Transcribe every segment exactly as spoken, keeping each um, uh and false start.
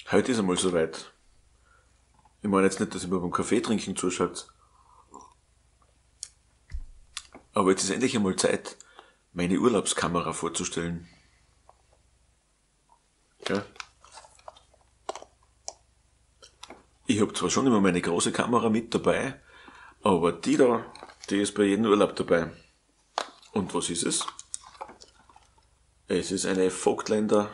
Heute ist einmal soweit. Ich meine jetzt nicht, dass ihr mir beim Kaffee trinken zuschaut. Aber jetzt ist endlich einmal Zeit, meine Urlaubskamera vorzustellen. Ja. Ich habe zwar schon immer meine große Kamera mit dabei, aber die da, die ist bei jedem Urlaub dabei. Und was ist es? Es ist eine Vogtländer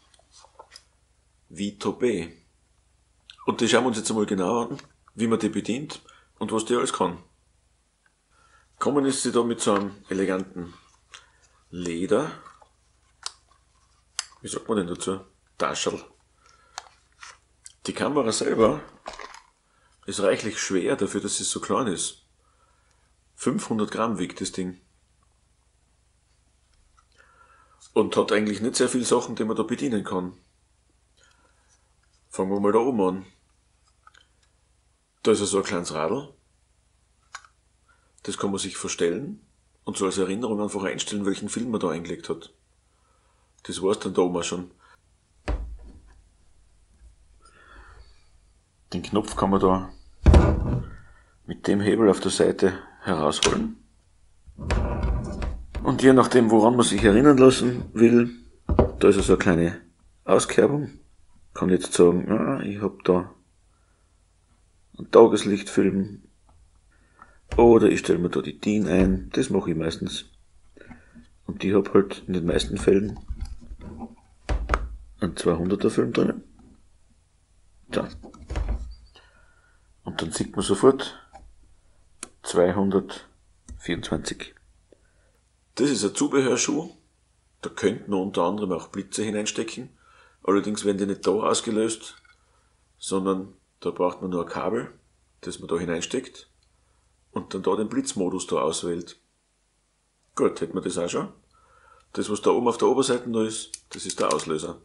Vito B. Und die schauen wir uns jetzt einmal genau an, wie man die bedient und was die alles kann. Kommen ist sie da mit so einem eleganten Leder, wie sagt man denn dazu? Taschel. Die Kamera selber ist reichlich schwer dafür, dass sie so klein ist. fünfhundert Gramm wiegt das Ding. Und hat eigentlich nicht sehr viele Sachen, die man da bedienen kann. Fangen wir mal da oben an. Da ist so ein kleines Radl. Das kann man sich verstellen und so als Erinnerung einfach einstellen, welchen Film man da eingelegt hat. Das war's dann da oben auch schon. Den Knopf kann man da mit dem Hebel auf der Seite herausholen. Und je nachdem, woran man sich erinnern lassen will, da ist so eine kleine Auskerbung. Kann jetzt sagen, ja, ich habe da einen Tageslichtfilm oder ich stelle mir da die D I N ein. Das mache ich meistens. Und ich habe halt in den meisten Fällen einen zweihunderter Film drin. So. Und dann sieht man sofort zweihundertvierundzwanzig. Das ist ein Zubehörschuh. Da könnten wir unter anderem auch Blitze hineinstecken. Allerdings werden die nicht da ausgelöst, sondern da braucht man nur ein Kabel, das man da hineinsteckt und dann da den Blitzmodus da auswählt. Gut, hätten wir das auch schon. Das, was da oben auf der Oberseite da ist, das ist der Auslöser.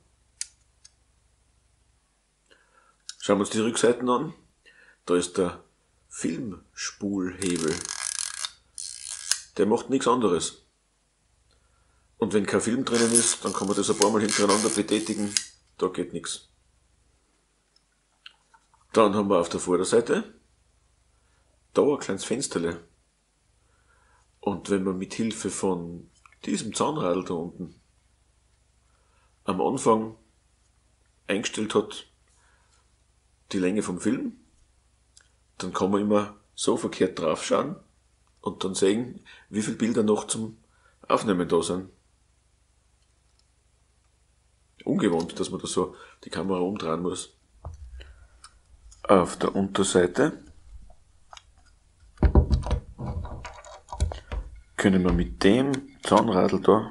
Schauen wir uns die Rückseiten an. Da ist der Filmspulhebel. Der macht nichts anderes. Und wenn kein Film drinnen ist, dann kann man das ein paar Mal hintereinander betätigen. Da geht nichts. Dann haben wir auf der Vorderseite da ein kleines Fensterle. Und wenn man mit Hilfe von diesem Zahnradl da unten am Anfang eingestellt hat, die Länge vom Film, dann kann man immer so verkehrt drauf schauen und dann sehen, wie viele Bilder noch zum Aufnehmen da sind. Ungewohnt, dass man da so die Kamera umdrehen muss. Auf der Unterseite können wir mit dem Zahnradl da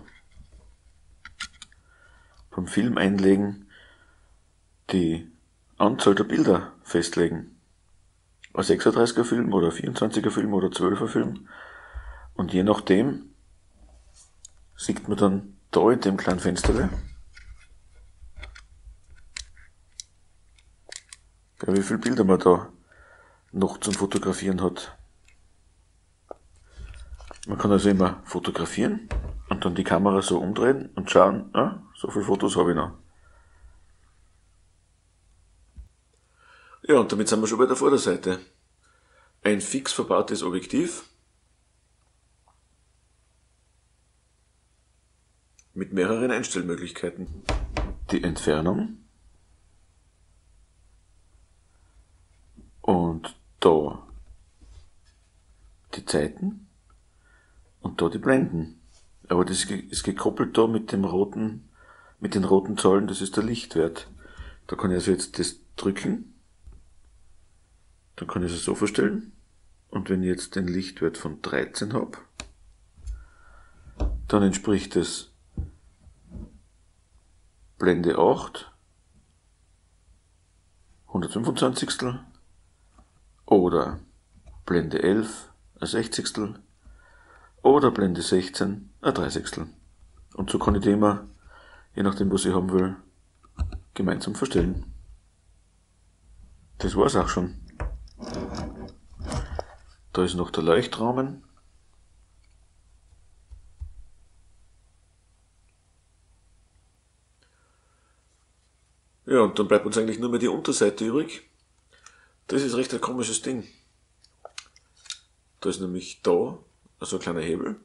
beim Film einlegen die Anzahl der Bilder festlegen. Ein sechsunddreißiger Film oder vierundzwanziger Film oder zwölfer Film. Und je nachdem sieht man dann da in dem kleinen Fensterle, wie viele Bilder man da noch zum Fotografieren hat. Man kann also immer fotografieren und dann die Kamera so umdrehen und schauen, ah, so viele Fotos habe ich noch. Ja, und damit sind wir schon bei der Vorderseite. Ein fix verbautes Objektiv mit mehreren Einstellmöglichkeiten. Die Entfernung. Und da die Zeiten und da die Blenden. Aber das ist gekoppelt da mit dem roten, mit den roten Zahlen, das ist der Lichtwert. Da kann ich also jetzt das drücken, dann kann ich es so verstellen. Und wenn ich jetzt den Lichtwert von dreizehn habe, dann entspricht es Blende acht, hundertfünfundzwanzigstel, oder Blende elf, ein Sechzigstel, oder Blende sechzehn, ein Dreißigstel. Und so kann ich die immer, je nachdem was ich haben will, gemeinsam verstellen. Das war's auch schon. Da ist noch der Leuchtrahmen. Ja, und dann bleibt uns eigentlich nur mehr die Unterseite übrig. Das ist recht ein komisches Ding. Da ist nämlich da so ein kleiner Hebel.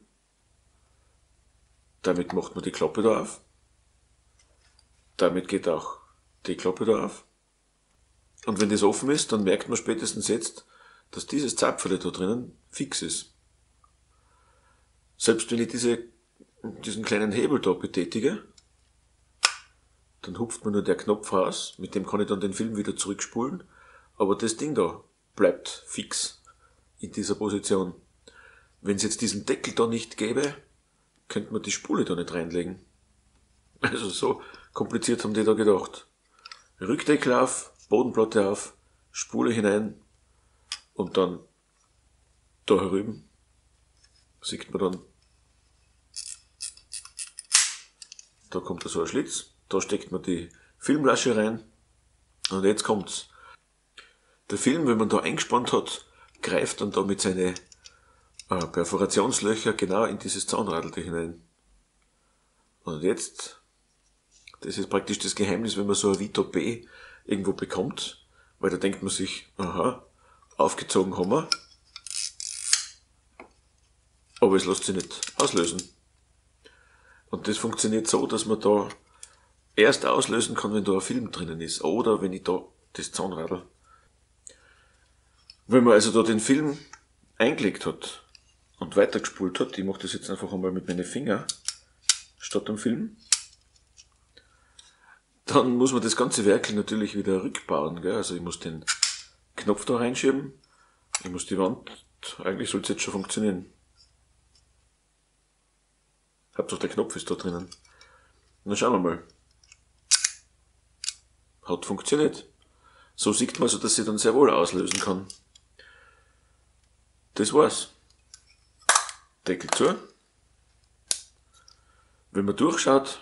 Damit macht man die Klappe da auf. Damit geht auch die Klappe da auf. Und wenn das offen ist, dann merkt man spätestens jetzt, dass dieses Zapferle da drinnen fix ist. Selbst wenn ich diese, diesen kleinen Hebel da betätige, dann hupft mir nur der Knopf raus, mit dem kann ich dann den Film wieder zurückspulen, aber das Ding da bleibt fix in dieser Position. Wenn es jetzt diesen Deckel da nicht gäbe, könnte man die Spule da nicht reinlegen. Also so kompliziert haben die da gedacht. Rückdeckel auf, Bodenplatte auf, Spule hinein und dann da herüben sieht man dann, da kommt da so ein Schlitz, da steckt man die Filmlasche rein und jetzt kommt's. Der Film, wenn man da eingespannt hat, greift dann da mit seinen äh, Perforationslöcher genau in dieses Zahnradl da hinein. Und jetzt, das ist praktisch das Geheimnis, wenn man so ein Vito B irgendwo bekommt, weil da denkt man sich, aha, aufgezogen haben wir, aber es lässt sich nicht auslösen. Und das funktioniert so, dass man da erst auslösen kann, wenn da ein Film drinnen ist, oder wenn ich da das Zahnradl. Wenn man also da den Film eingelegt hat und weitergespult hat, ich mache das jetzt einfach einmal mit meinen Fingern statt am Film, dann muss man das ganze Werkel natürlich wieder rückbauen, gell? Also ich muss den Knopf da reinschieben, ich muss die Wand, eigentlich soll es jetzt schon funktionieren. Hauptsache der Knopf ist da drinnen. Und dann schauen wir mal. Hat funktioniert. So sieht man so, dass sie dann sehr wohl auslösen kann. Das war's. Deckel zu. Wenn man durchschaut,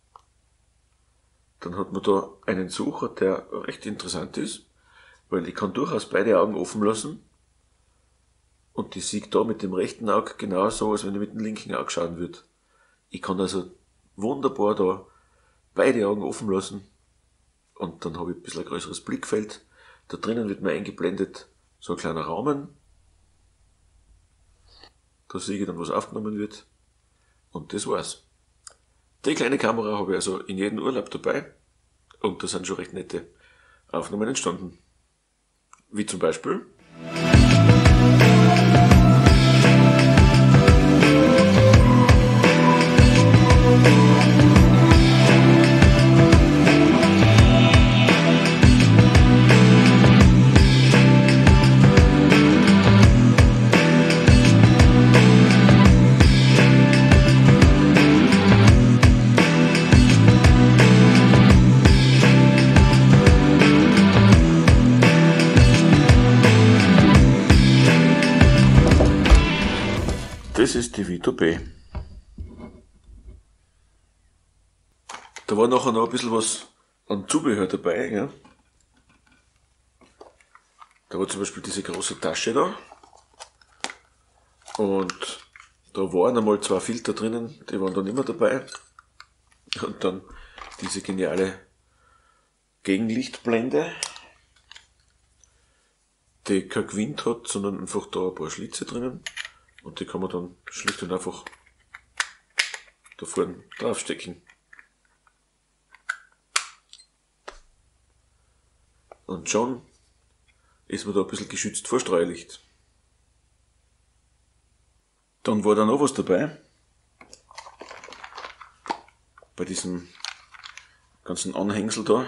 dann hat man da einen Sucher, der recht interessant ist, weil ich kann durchaus beide Augen offen lassen und ich sehe da mit dem rechten Auge genauso, als wenn ich mit dem linken Auge schauen würde. Ich kann also wunderbar da beide Augen offen lassen und dann habe ich ein bisschen ein größeres Blickfeld. Da drinnen wird mir eingeblendet so ein kleiner Rahmen. Da sehe ich dann, was aufgenommen wird. Und das war's. Die kleine Kamera habe ich also in jedem Urlaub dabei und da sind schon recht nette Aufnahmen entstanden. Wie zum Beispiel das ist die Vito B. Da war nachher noch ein bisschen was an Zubehör dabei, ja. Da war zum Beispiel diese große Tasche da. Und da waren einmal zwei Filter drinnen, die waren dann immer dabei. Und dann diese geniale Gegenlichtblende, die kein Gewinde hat, sondern einfach da ein paar Schlitze drinnen. Und die kann man dann schlicht und einfach da vorne draufstecken. Und schon ist man da ein bisschen geschützt vor Streulicht. Dann war da noch was dabei. Bei diesem ganzen Anhängsel da.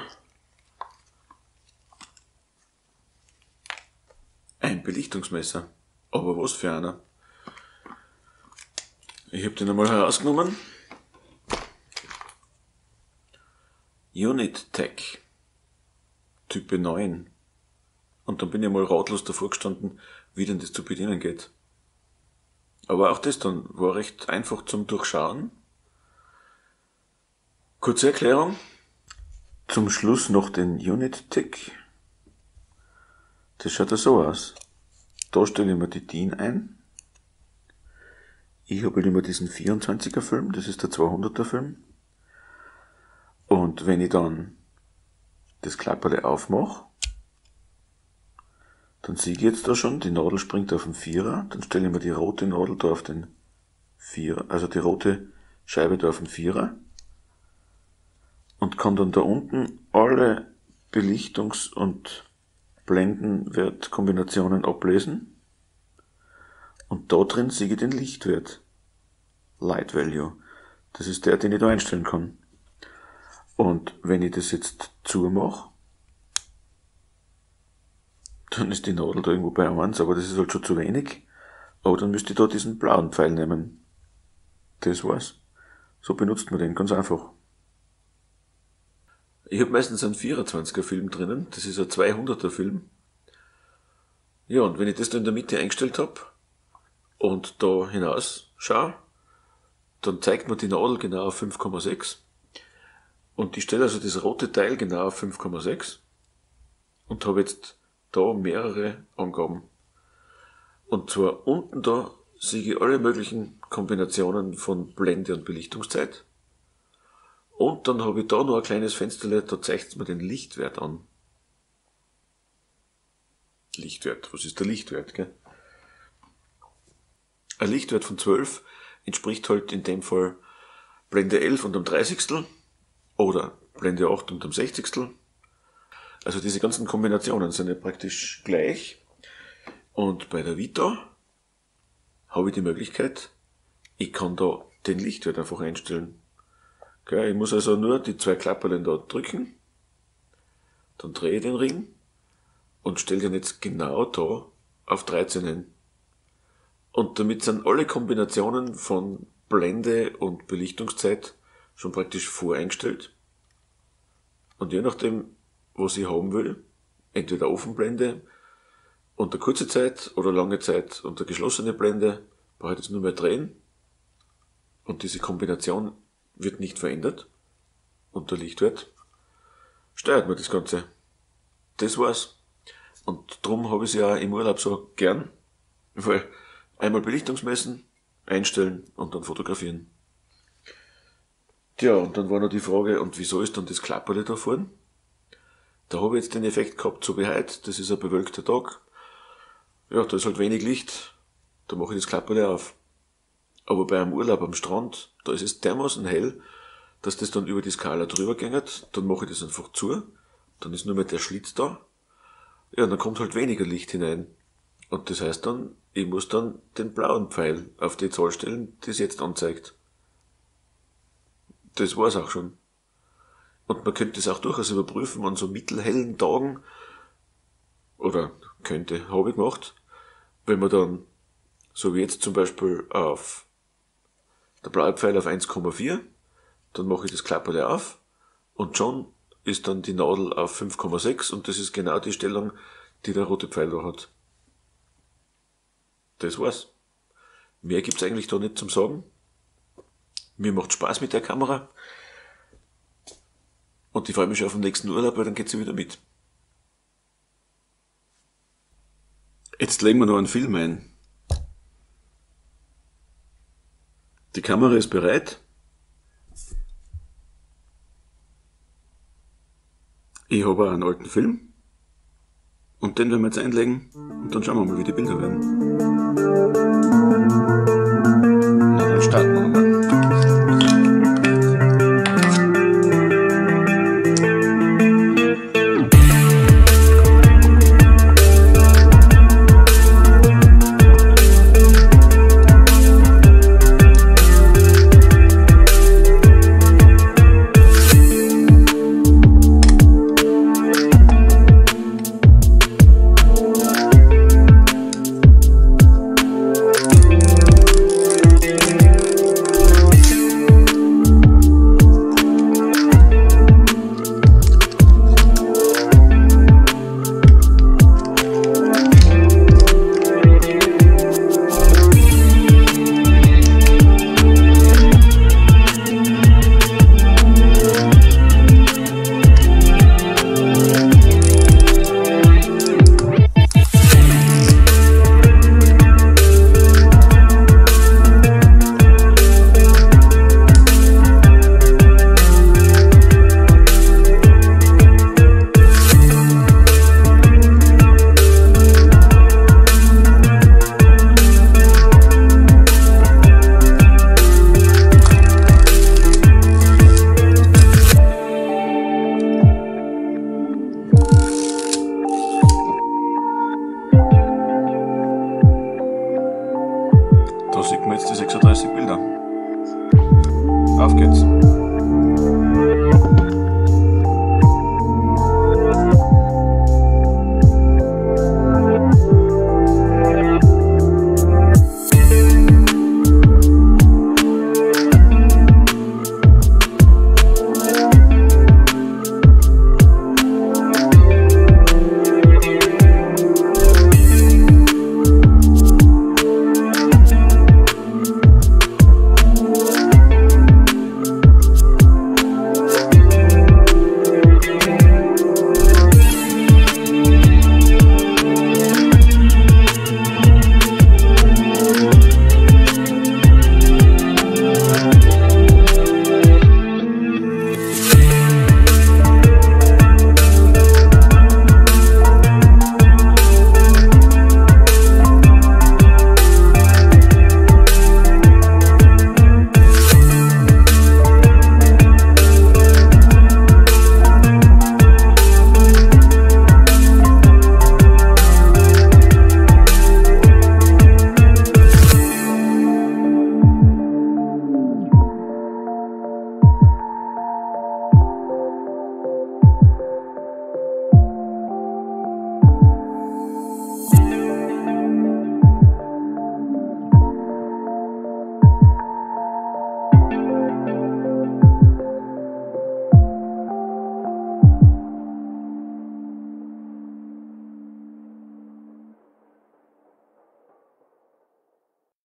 Ein Belichtungsmesser. Aber was für einer. Ich habe den einmal herausgenommen. Unit Tech. Type neun. Und dann bin ich mal ratlos davor gestanden, wie denn das zu bedienen geht. Aber auch das dann war recht einfach zum Durchschauen. Kurze Erklärung. Zum Schluss noch den Unit Tech. Das schaut ja so aus. Da stelle ich mir die D I N ein. Ich habe immer diesen vierundzwanziger Film, das ist der zweihunderter Film. Und wenn ich dann das Klapperle aufmache, dann sehe ich jetzt da schon, die Nadel springt auf den Vierer, dann stelle ich mir die rote Nadel da auf den Vierer, also die rote Scheibe da auf den Vierer und kann dann da unten alle Belichtungs- und Blendenwertkombinationen ablesen und da drin sehe ich den Lichtwert, Light Value. Das ist der, den ich da einstellen kann. Und wenn ich das jetzt zumache, dann ist die Nadel da irgendwo bei eins, aber das ist halt schon zu wenig. Aber dann müsste ich da diesen blauen Pfeil nehmen. Das war's. So benutzt man den, ganz einfach. Ich habe meistens einen vierundzwanziger Film drinnen, das ist ein zweihunderter Film. Ja, und wenn ich das da in der Mitte eingestellt habe und da hinaus schaue, dann zeigt mir die Nadel genau auf fünf Komma sechs. Und ich stelle also das rote Teil genau auf fünf Komma sechs und habe jetzt da mehrere Angaben. Und zwar unten da sehe ich alle möglichen Kombinationen von Blende und Belichtungszeit. Und dann habe ich da noch ein kleines Fensterle, da zeigt es mir den Lichtwert an. Lichtwert, was ist der Lichtwert, gell? Ein Lichtwert von zwölf entspricht halt in dem Fall Blende elf und einem dreißigstel oder Blende acht und einem sechzigstel. Also diese ganzen Kombinationen sind ja praktisch gleich. Und bei der Vita habe ich die Möglichkeit, ich kann da den Lichtwert einfach einstellen. Okay, ich muss also nur die zwei Klapperlen da drücken, dann drehe ich den Ring und stelle den jetzt genau da auf dreizehn hin. Und damit sind alle Kombinationen von Blende und Belichtungszeit schon praktisch voreingestellt. Und je nachdem, was ich haben will, entweder Offenblende unter kurze Zeit oder lange Zeit unter geschlossene Blende, brauche ich jetzt nur mehr drehen. Und diese Kombination wird nicht verändert. Und der Lichtwert steuert mir das Ganze. Das war's. Und drum habe ich es ja im Urlaub so gern, weil einmal Belichtungsmessen, einstellen und dann fotografieren. Tja, und dann war noch die Frage, und wieso ist dann das Klapperle da vorne? Da habe ich jetzt den Effekt gehabt, so wie heute, das ist ein bewölkter Tag. Ja, da ist halt wenig Licht, da mache ich das Klapperle auf. Aber bei einem Urlaub am Strand, da ist es dermaßen hell, dass das dann über die Skala drüber geht, dann mache ich das einfach zu, dann ist nur mehr der Schlitz da. Ja, dann kommt halt weniger Licht hinein. Und das heißt dann, ich muss dann den blauen Pfeil auf die Zahl stellen, die es jetzt anzeigt. Das war's auch schon. Und man könnte es auch durchaus überprüfen an so mittelhellen Tagen, oder könnte, habe ich gemacht, wenn man dann, so wie jetzt zum Beispiel auf der blaue Pfeil auf eins Komma vier, dann mache ich das Klapperle auf und schon ist dann die Nadel auf fünf Komma sechs und das ist genau die Stellung, die der rote Pfeil da hat. Das war's. Mehr gibt's eigentlich da nicht zum Sagen. Mir macht Spaß mit der Kamera. Und ich freue mich schon auf den nächsten Urlaub, weil dann geht sie wieder mit. Jetzt legen wir noch einen Film ein. Die Kamera ist bereit. Ich habe auch einen alten Film. Und den werden wir jetzt einlegen und dann schauen wir mal, wie die Bilder werden.